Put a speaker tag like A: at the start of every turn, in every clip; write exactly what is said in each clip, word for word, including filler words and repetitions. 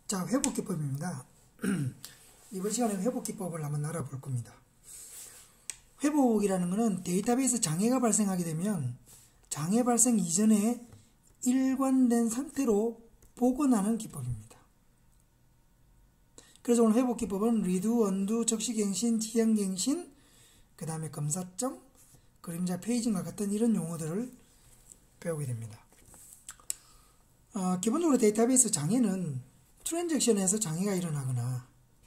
A: 자, 회복기법입니다. 이번 시간에 회복기법을 한번 알아볼 겁니다. 회복이라는 것은 데이터베이스 장애가 발생하게 되면 장애 발생 이전에 일관된 상태로 복원하는 기법입니다. 그래서 오늘 회복기법은 리두, 언두, 적시갱신, 지연갱신, 그 다음에 검사점, 그림자 페이징과 같은 이런 용어들을 배우게 됩니다. 어, 기본적으로 데이터베이스 장애는 트랜잭션에서 장애가 일어나거나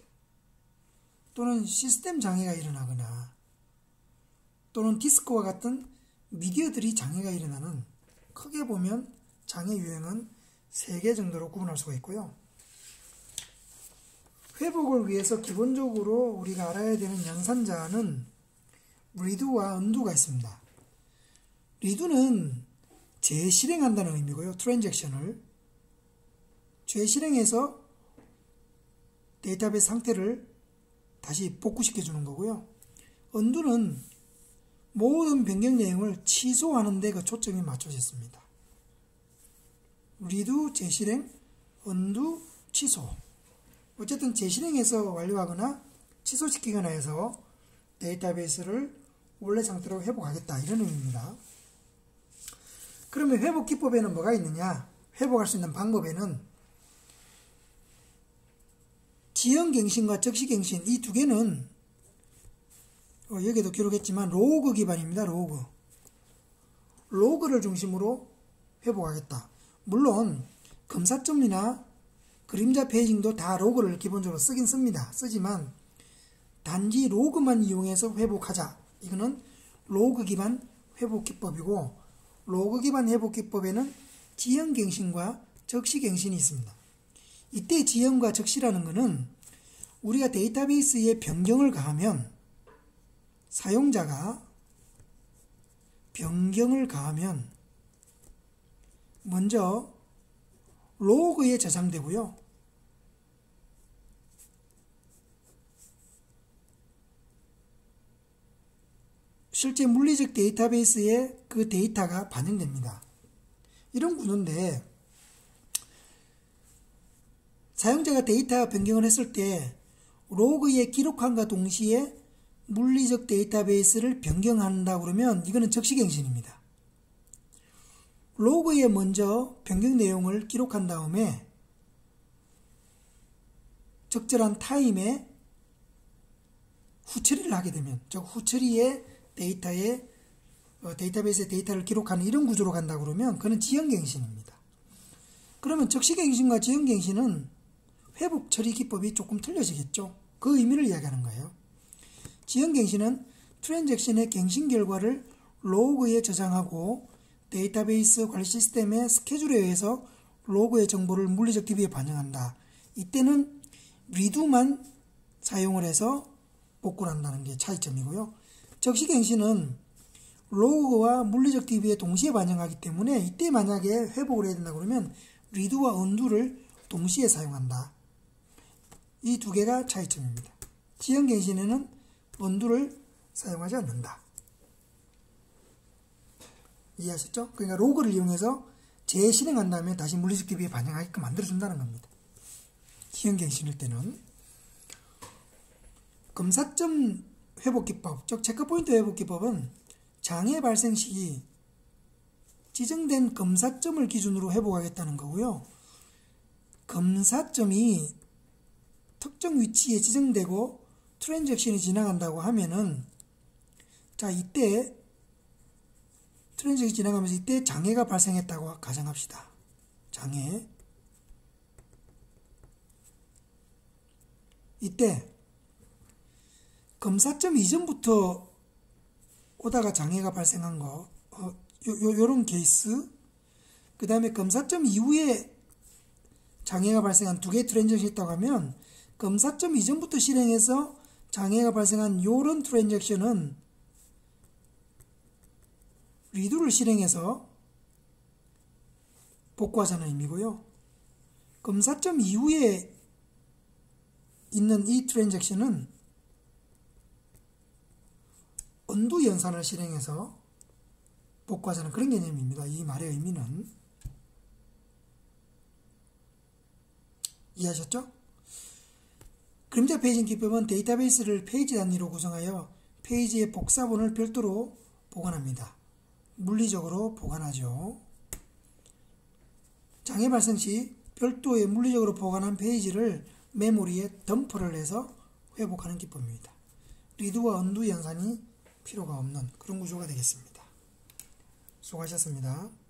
A: 또는 시스템 장애가 일어나거나 또는 디스크와 같은 미디어들이 장애가 일어나는, 크게 보면 장애 유형은 세 개 정도로 구분할 수가 있고요. 회복을 위해서 기본적으로 우리가 알아야 되는 연산자는 리두와 언두가 있습니다. 리두는 재실행한다는 의미고요. 트랜잭션을 재실행해서 데이터베이스 상태를 다시 복구시켜 주는 거고요. 언두는 모든 변경 내용을 취소하는 데 그 초점이 맞춰져 있습니다. 리두, 재실행, 언두, 취소. 어쨌든 재실행해서 완료하거나 취소시키거나 해서 데이터베이스를 원래 상태로 회복하겠다, 이런 의미입니다. 그러면 회복 기법에는 뭐가 있느냐? 회복할 수 있는 방법에는 지연갱신과 적시갱신, 이 두 개는 어, 여기에도 기록했지만 로그 기반입니다. 로그. 로그를 중심으로 회복하겠다. 물론 검사점이나 그림자 페이징도 다 로그를 기본적으로 쓰긴 씁니다. 쓰지만 단지 로그만 이용해서 회복하자. 이거는 로그 기반 회복 기법이고, 로그 기반 회복 기법에는 지연갱신과 적시갱신이 있습니다. 이때 지연과 적시라는 것은 우리가 데이터베이스에 변경을 가하면, 사용자가 변경을 가하면 먼저 로그에 저장되고요. 실제 물리적 데이터베이스에 그 데이터가 반영됩니다. 이런 구조인데, 사용자가 데이터 변경을 했을 때 로그에 기록함과 동시에 물리적 데이터베이스를 변경한다 그러면 이거는 적시갱신입니다. 로그에 먼저 변경 내용을 기록한 다음에 적절한 타임에 후처리를 하게 되면, 즉 후처리에 데이터에 어, 데이터베이스에 데이터를 기록하는 이런 구조로 간다 그러면 그는 지연갱신입니다. 그러면 적시갱신과 지연갱신은 회복 처리 기법이 조금 틀려지겠죠. 그 의미를 이야기하는 거예요. 지연갱신은 트랜잭션의 갱신 결과를 로그에 저장하고 데이터베이스 관리 시스템의 스케줄에 의해서 로그의 정보를 물리적 디비에 반영한다. 이때는 리두만 사용을 해서 복구를 한다는 게 차이점이고요. 적시갱신은 로그와 물리적 디비에 동시에 반영하기 때문에 이때 만약에 회복을 해야 된다 그러면 리두와 언두를 동시에 사용한다. 이 두 개가 차이점입니다. 지연갱신에는 언두를 사용하지 않는다. 이해하셨죠? 그러니까 로그를 이용해서 재실행한 다음에 다시 물리적 디비에 반영하게끔 만들어준다는 겁니다. 지연갱신일 때는. 검사점 회복기법, 즉 체크포인트 회복기법은 장애 발생 시 지정된 검사점을 기준으로 회복하겠다는 거고요. 검사점이 특정 위치에 지정되고 트랜잭션이 지나간다고 하면은, 자, 이때 트랜잭션이 지나가면서 이때 장애가 발생했다고 가정합시다. 장애. 이때 검사점 이전부터 오다가 장애가 발생한 거, 어, 요, 요, 요런 케이스, 그 다음에 검사점 이후에 장애가 발생한 두 개의 트랜잭션이 있다고 하면, 검사점 이전부터 실행해서 장애가 발생한 요런 트랜잭션은 리두를 실행해서 복구하자는 의미고요. 검사점 이후에 있는 이 트랜잭션은 언두 연산을 실행해서 복구하자는 그런 개념입니다. 이 말의 의미는. 이해하셨죠? 그림자 페이징 기법은 데이터베이스를 페이지 단위로 구성하여 페이지의 복사본을 별도로 보관합니다. 물리적으로 보관하죠. 장애 발생 시 별도의 물리적으로 보관한 페이지를 메모리에 덤프를 해서 회복하는 기법입니다. 리드와 언두 연산이 필요가 없는 그런 구조가 되겠습니다. 수고하셨습니다.